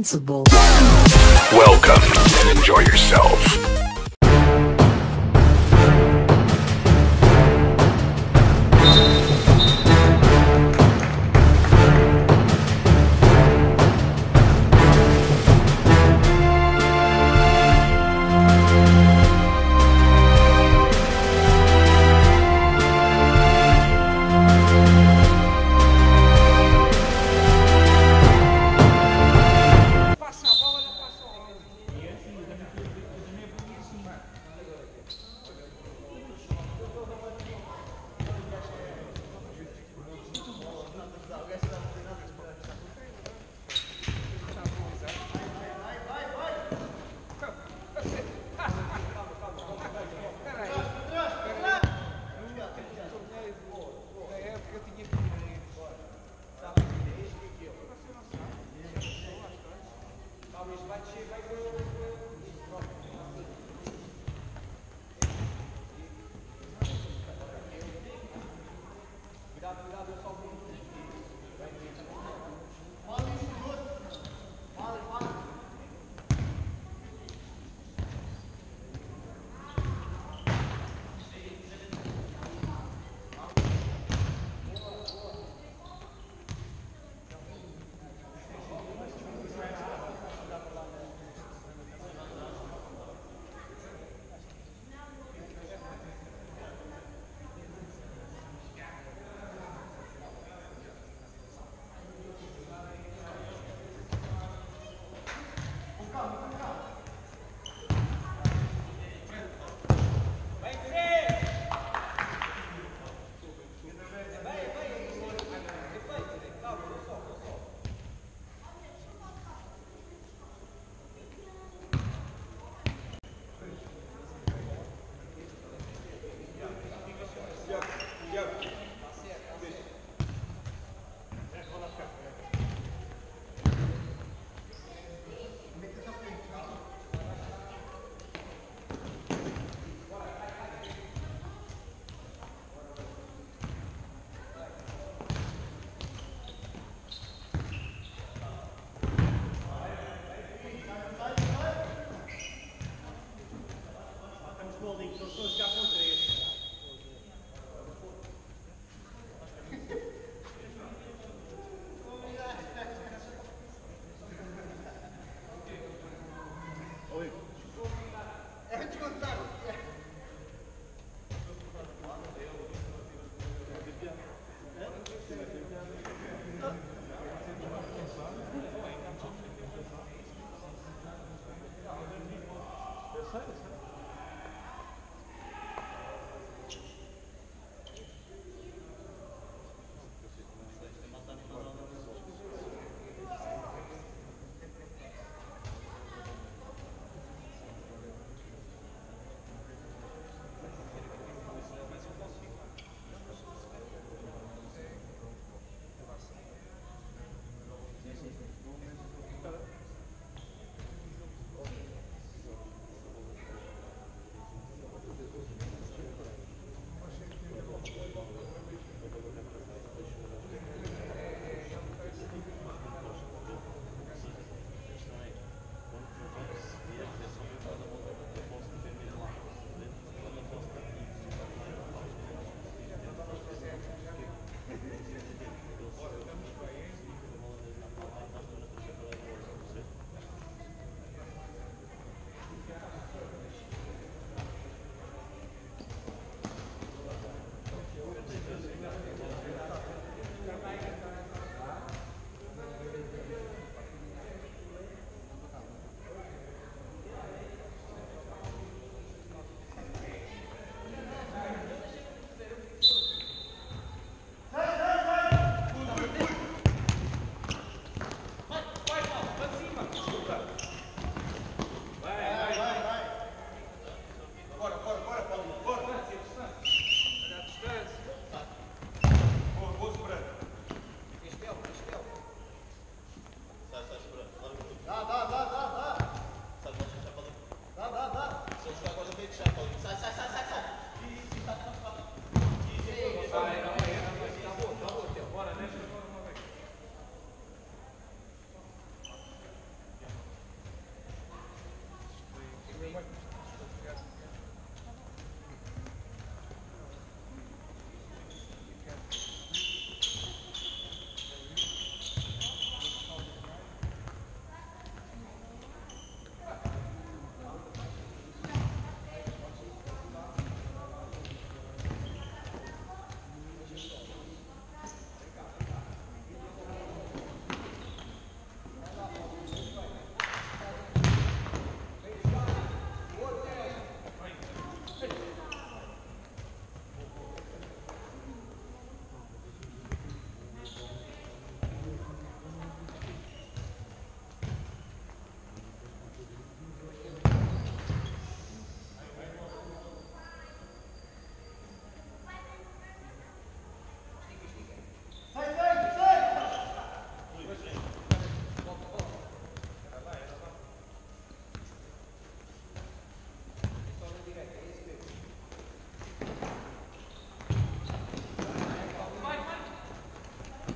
responsible. Welcome and enjoy yourself.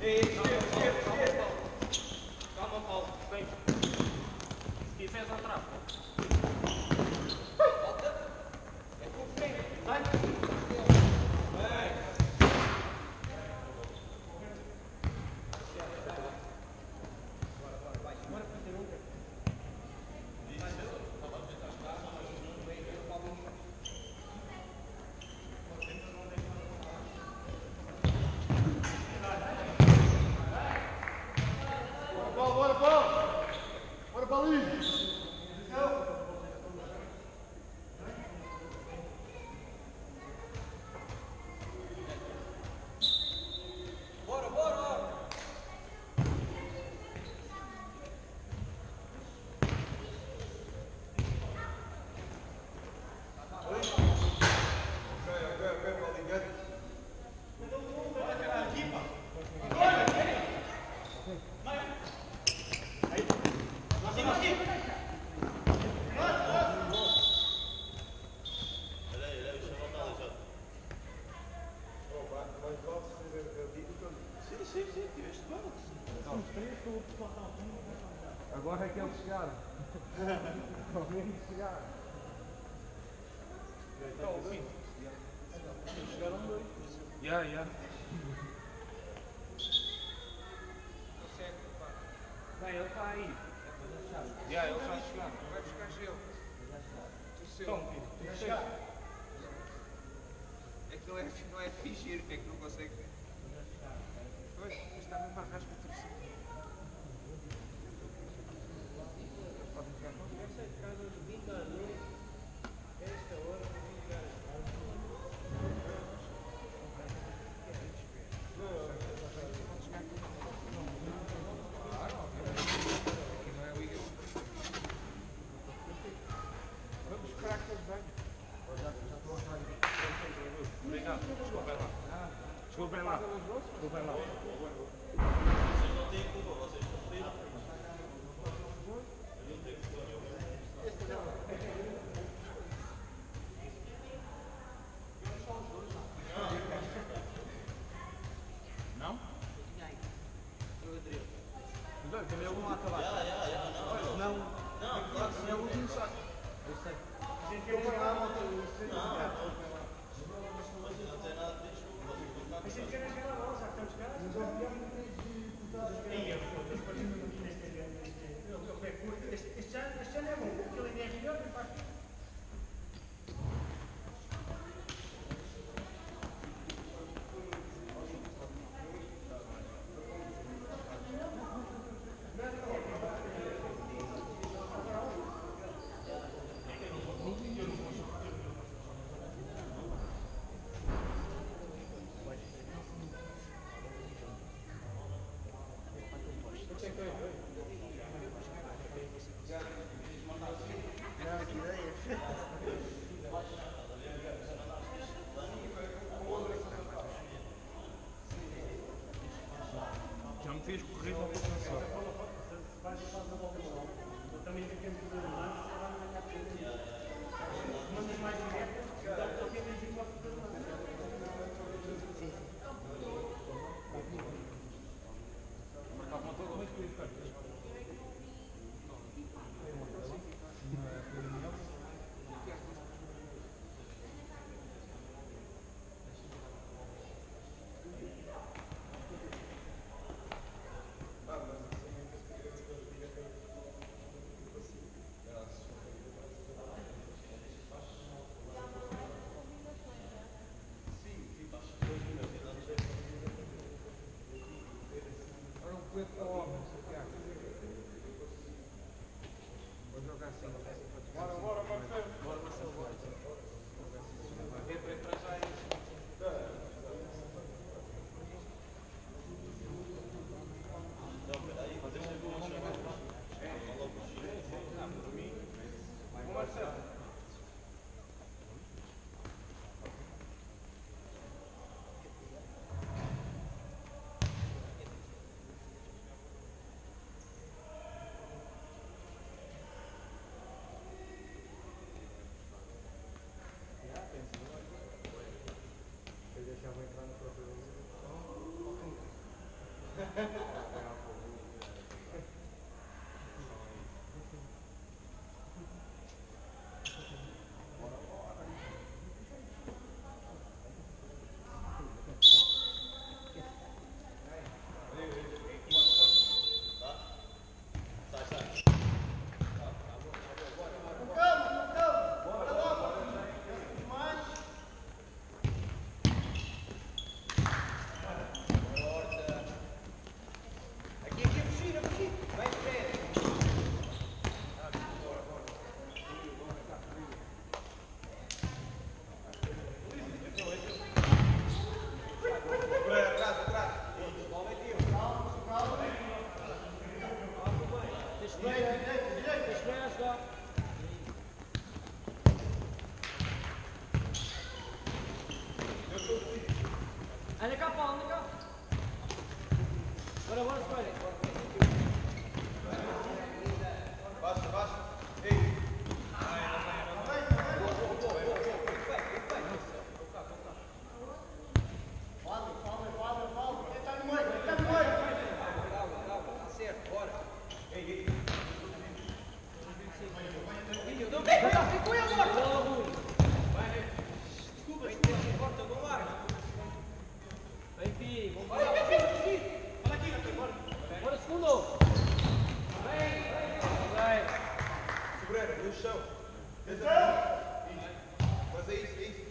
Calma, Paulo. Vem. Defesa atrás. É com frente. Vai. Agora é que eles chegaram. Ao menos chegaram. Chegaram dois. Já. Não, ele está aí. Já, ele está a chegar. Vai buscar gelo. Então, filho, tu Já chegaste. É que não é fingir, é que não consegue ver. Pois, está mesmo a rasca torcida. Vamos esperar que eles venham. Obrigado, desculpem lá. Desculpem lá. Vocês não têm culpa, vocês estão fritos. Não? Mas olha, também é o último a acabar. Não, claro que sim. É o último saco. Eu sei. Não, vocês não têm nada de desculpa, vocês vão ficar cansados. Este ano é bom, porque ele é melhor e faz. Já me fez correr um pouco só. Também temos que ver mandas mais direto, só que é uma Marcava uma toda, mas podia ficar. Agora um colete para o homem, Santiago. Anda cá, Paulo, anda cá. Bora, bora, espera. Baixa, baixa. Ei. Vem, filho, vamos lá. Bora, segundo. Vem. Segura, no chão. Mas é isso, é isso.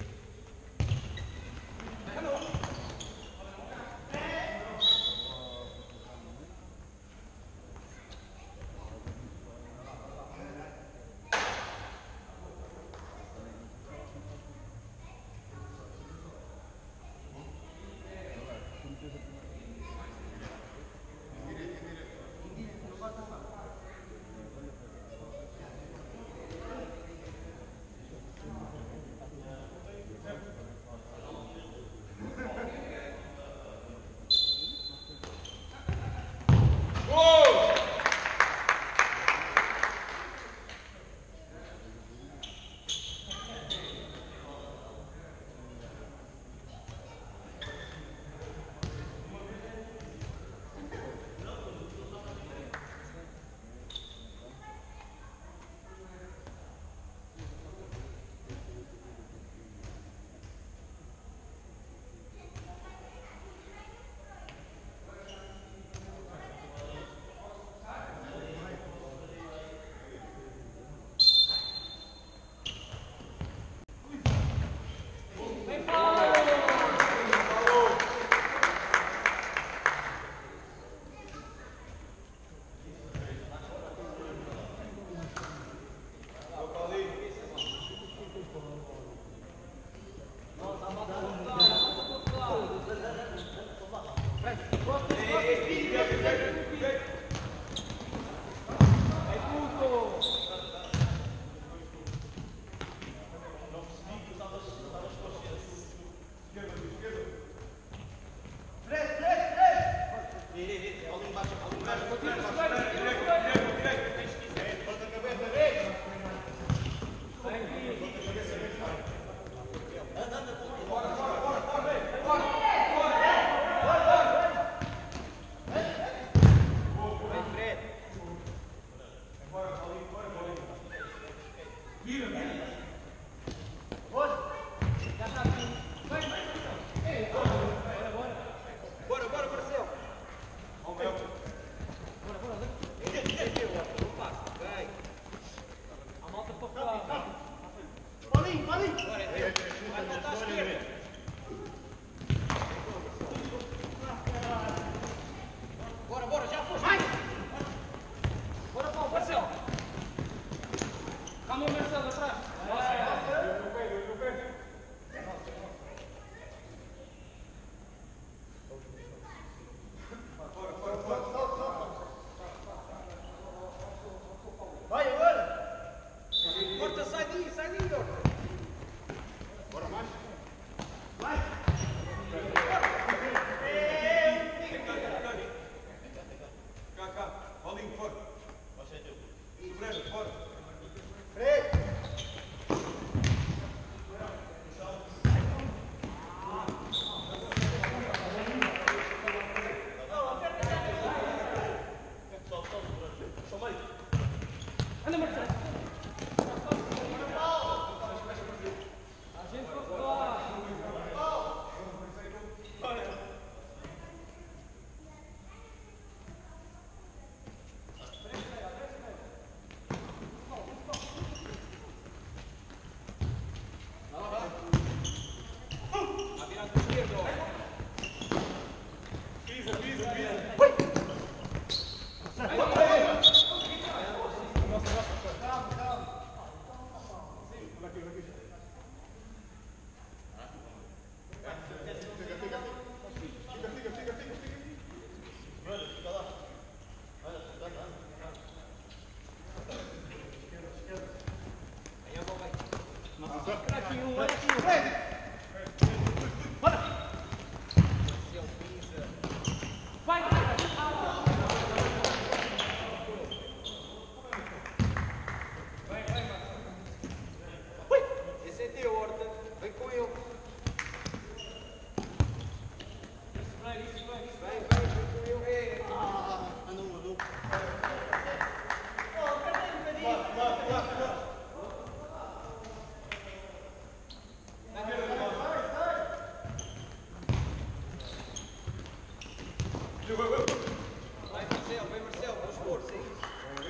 Vai Marcelo, com esforço, é isso.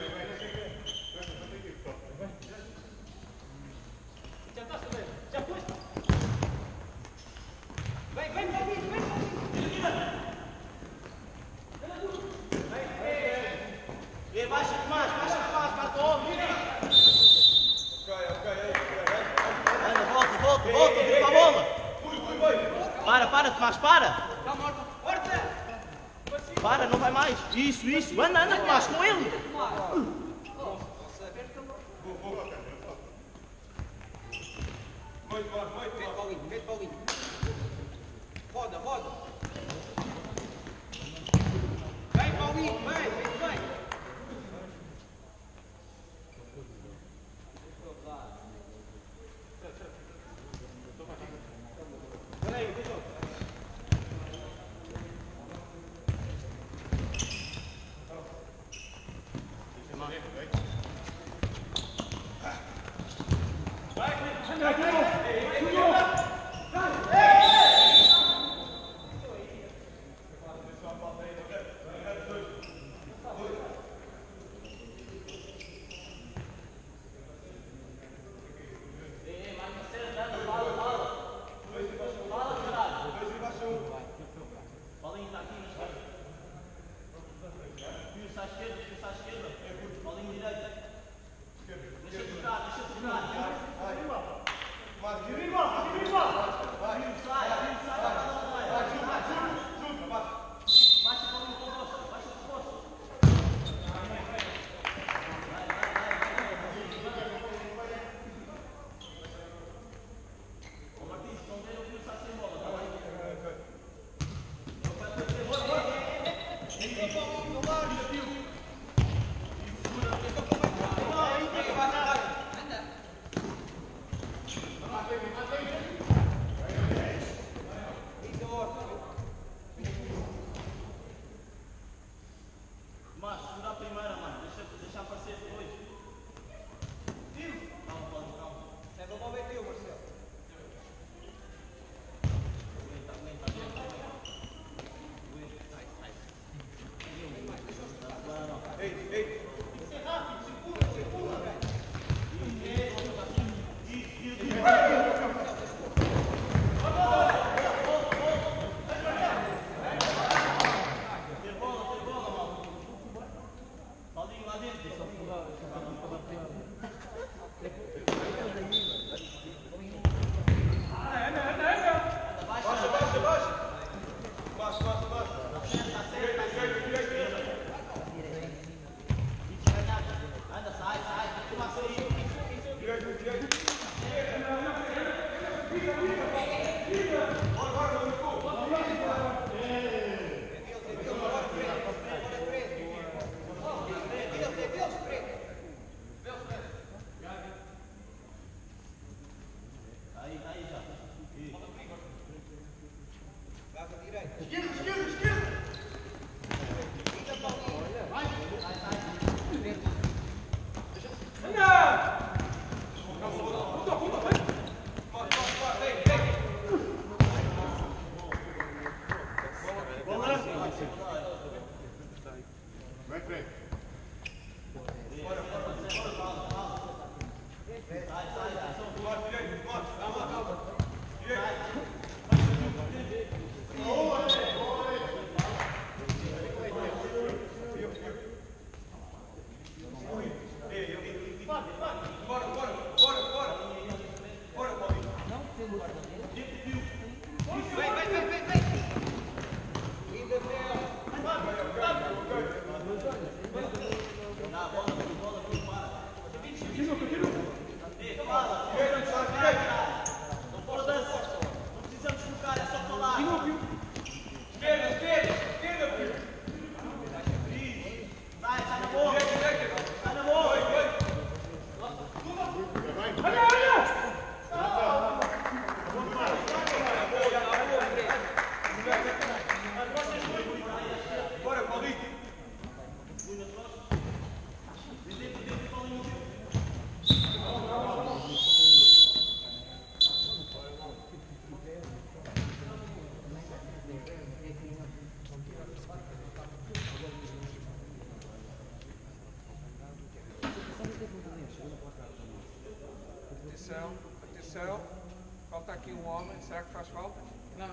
Já está, já foi. Vem, Paulinho, vem. Baixa demais, bate o ombro. Anda, volta, vira para a bola. Para, Tomás, para. Para, não vai mais. Isso. Anda, Tomás, com ele. Vem, Paulinho. Roda. Vem, Paulinho, vem. Palma, será que faz falta? Não.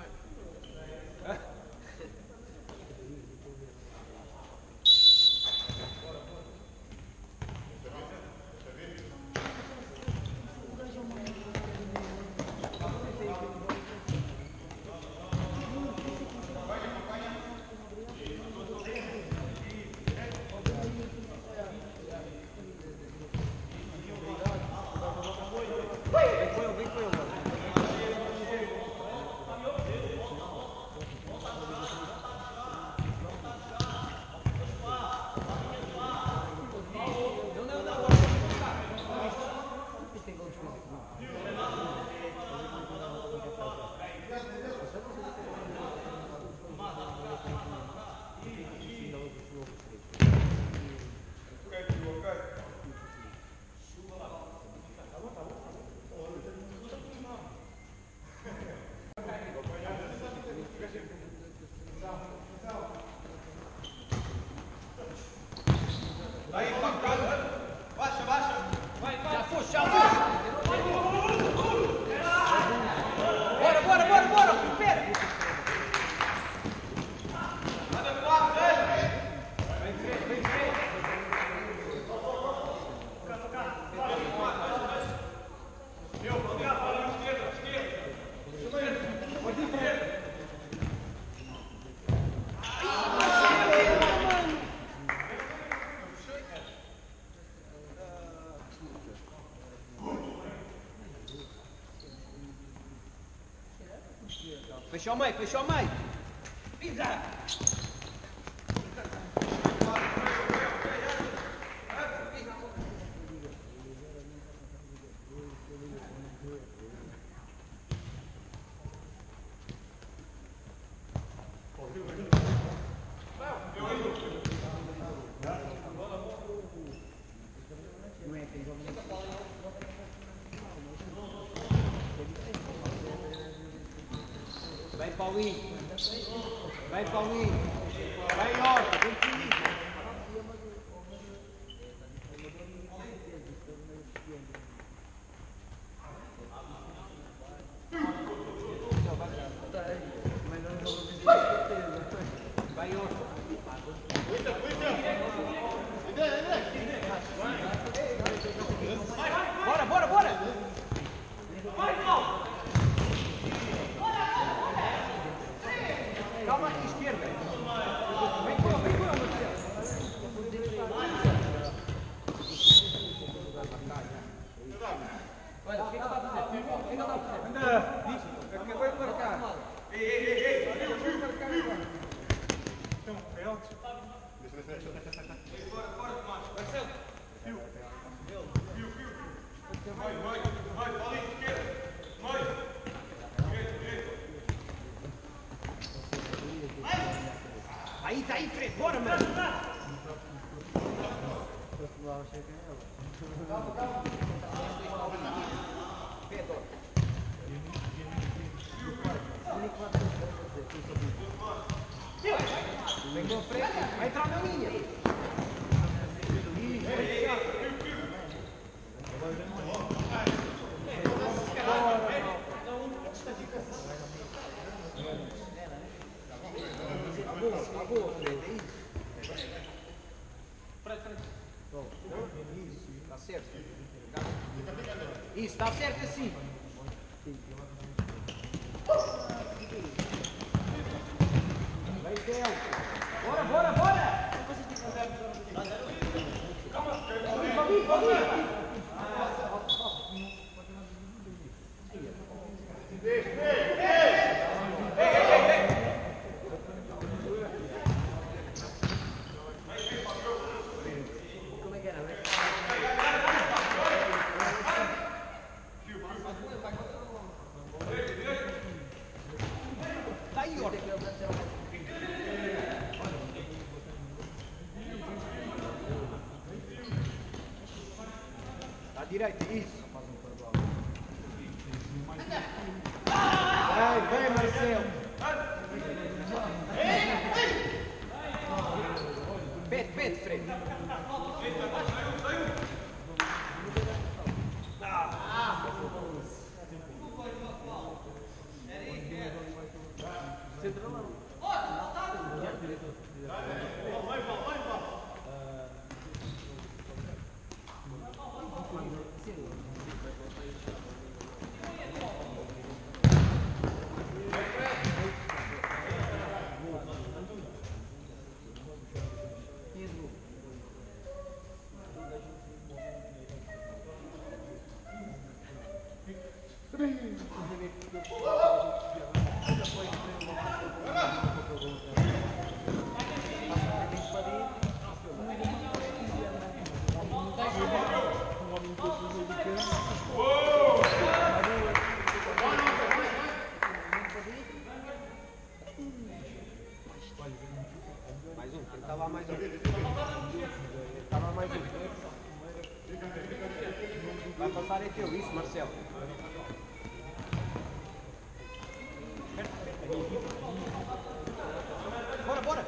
Fechou o meio, fechou o meio. Pisa! Vem Paulinho, vem Paulinho, vem Horta, vem comigo. Vai Horta. Bora, bora, bora! Vai, Paulo! Calma aqui, esquerda. Vem com, Marcelo. Olha, o que é que está a fazer? O que é que está a fazer? Anda, diz, acabei de marcar. Ei, acabei de marcar agora. Então, é alto. Bora, Tomás. Marcelo. Fio. Vai, Paulinho, esquerda. Vai. Aí, tá aí, Fred, bora, mano! Vem com a frente, vai entrar na linha! Boa, Fred, é isso. Isso, está certo. Isso, está certo assim. Vem, Theo. Bora, bora! Calma, à direita, isso. Vem, Marcelo. Pede, Fred. Mais um, tenta lá mais um. Tenta lá mais um. Vai passar aqui, isso, Marcelo. Bora, bora!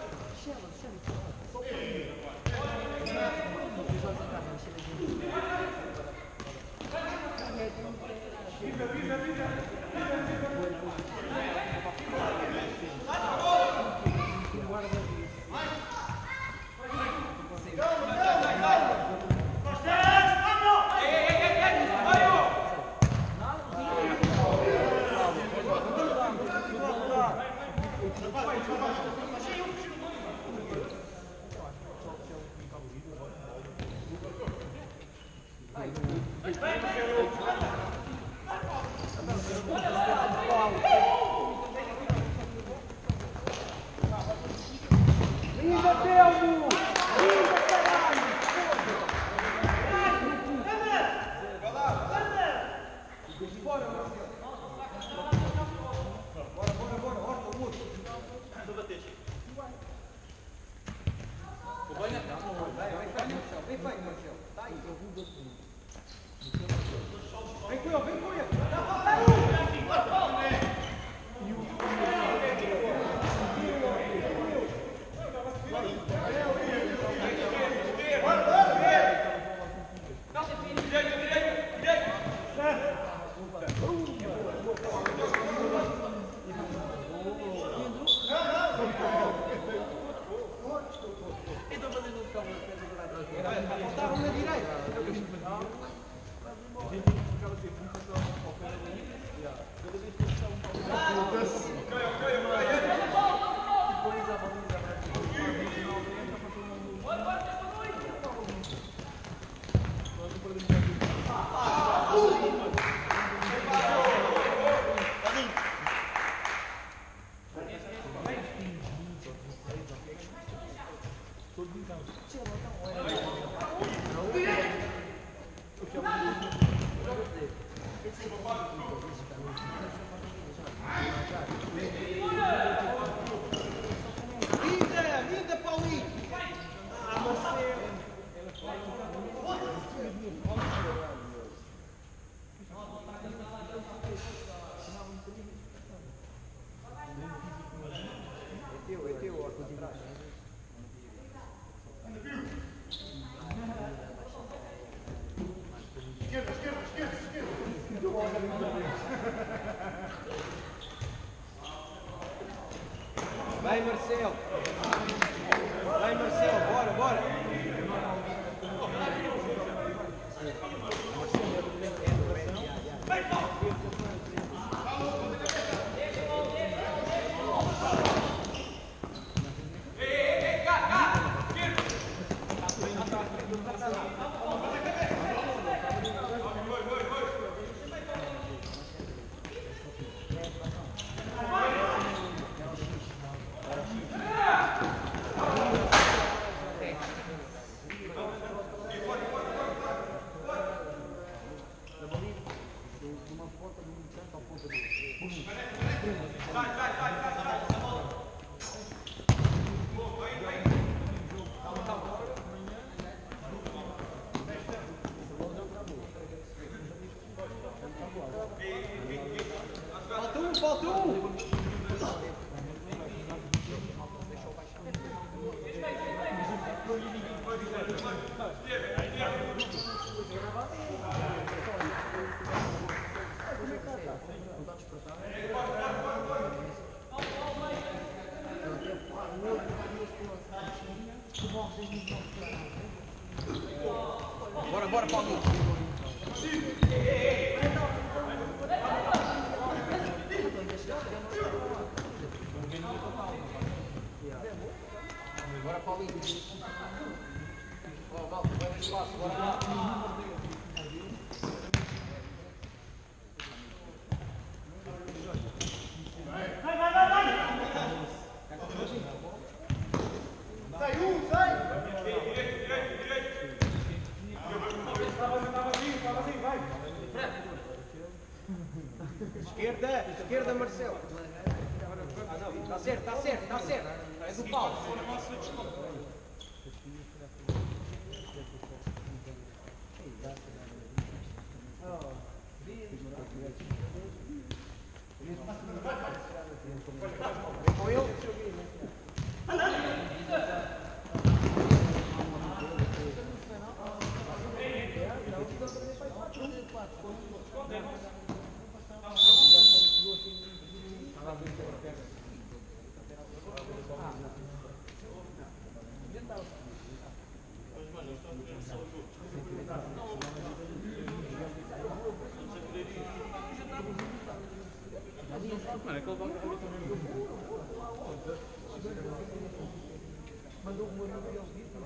Linda, Telmo! Linda, caralho! Linda, Paulinho! É teu, ó, atrás. Vai, Marcelo! Vai, Marcelo, bora, bora! Bora, bora, Paulinho. Bora, Paulinho. Ó, malta, vai no espaço, bora lá. Esquerda, Marcelo. Ah, não, está certo, está certo, está certo. É do Paulo. Com ele? Mano, aquele banco ali também. Mandou um olho dele.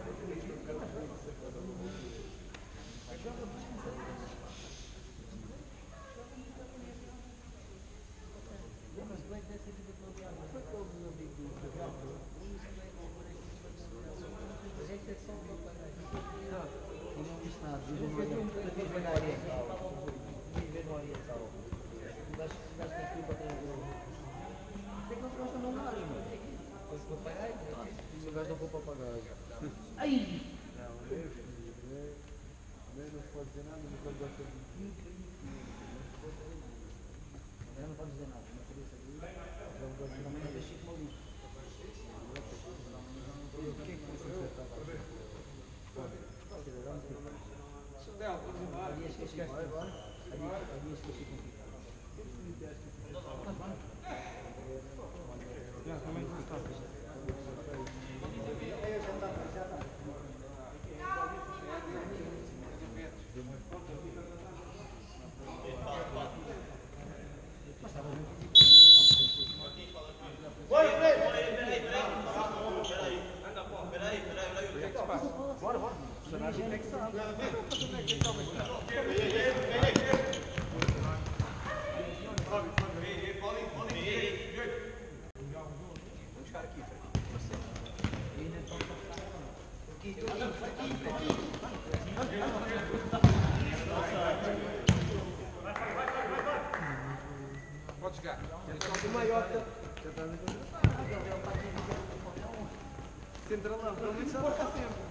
O gajo não vou para pagar. Ai! Não pode dizer nada, não pode dizer nada. Não pode dizer nada, não pode dizer nada. Não pode dizer nada, deixa eu maluco. O que é que você está? Ali esqueci, agora. Ali esqueci contigo. Bora, bora. O personagem tem que saber. Pode chegar. O maiota. Centralão, pelo menos já está sempre.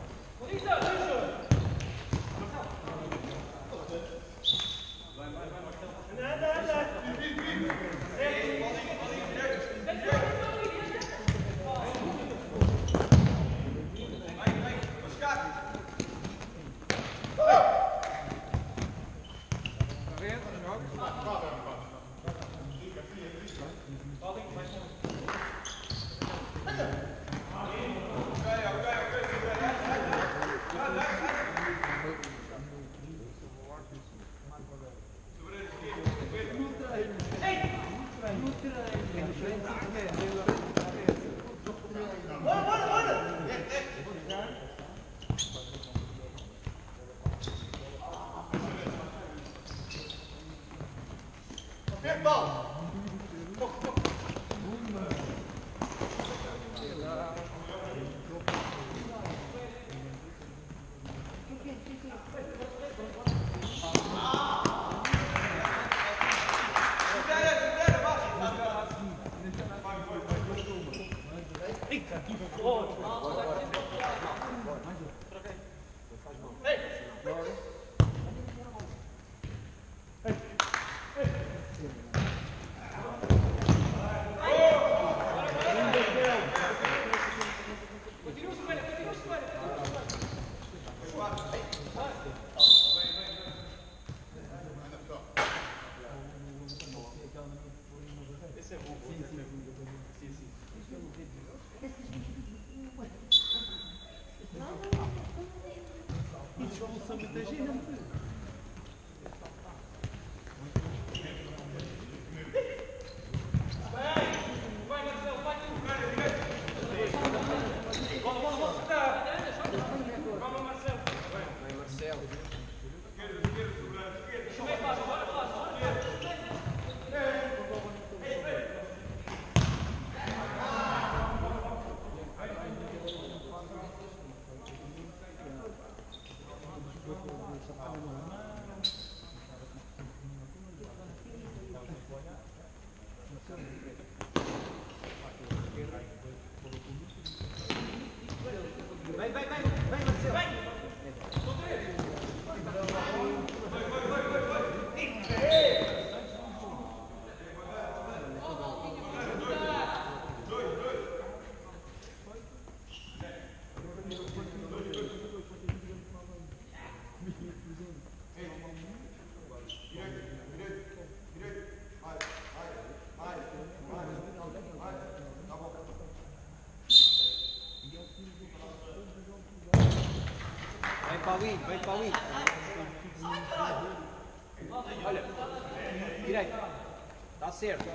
expulsa muita gente. Vem para ali. Olha, direito. Está certo.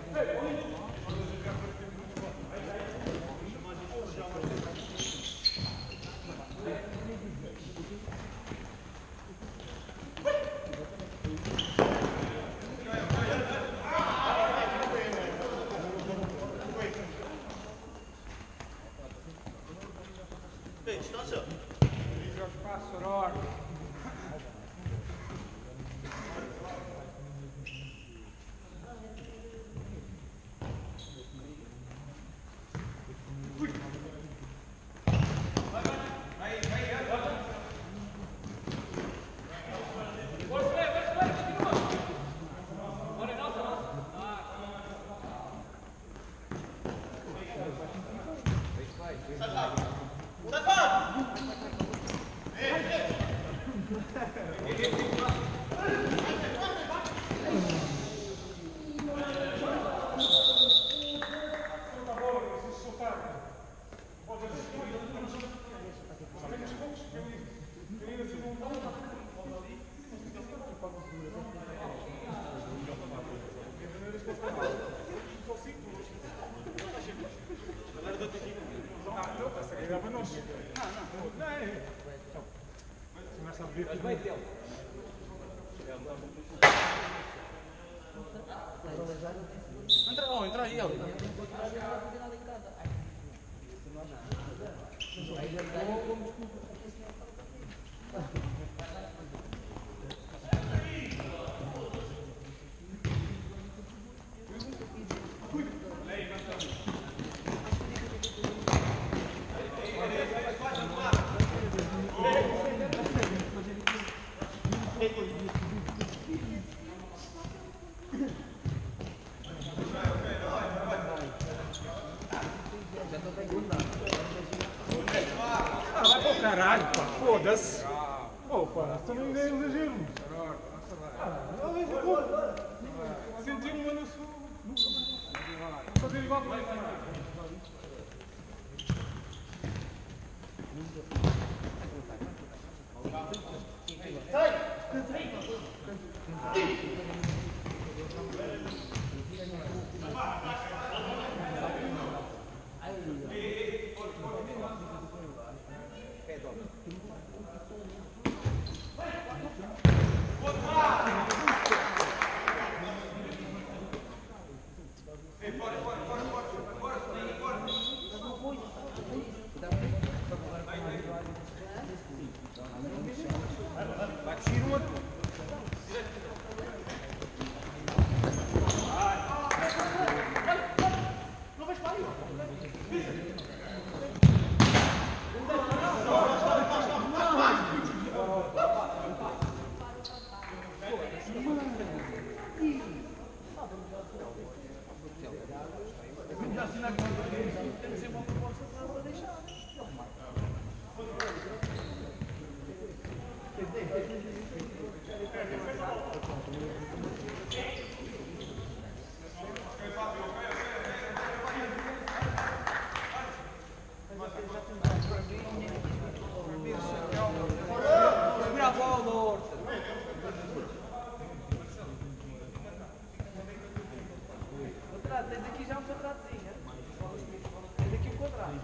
Entra aí, ó. Caralho, pá, foda-se. Opa, também é exagero. Senti-me uma no sul. Vou fazer igual para isso. a bola, Horta. Quadrado, tens aqui já um quadradozinho. Tens aqui um quadrado.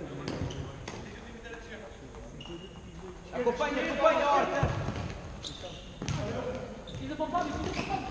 Acompanha, acompanha, Horta. Fiz a poupar, fiz a poupar.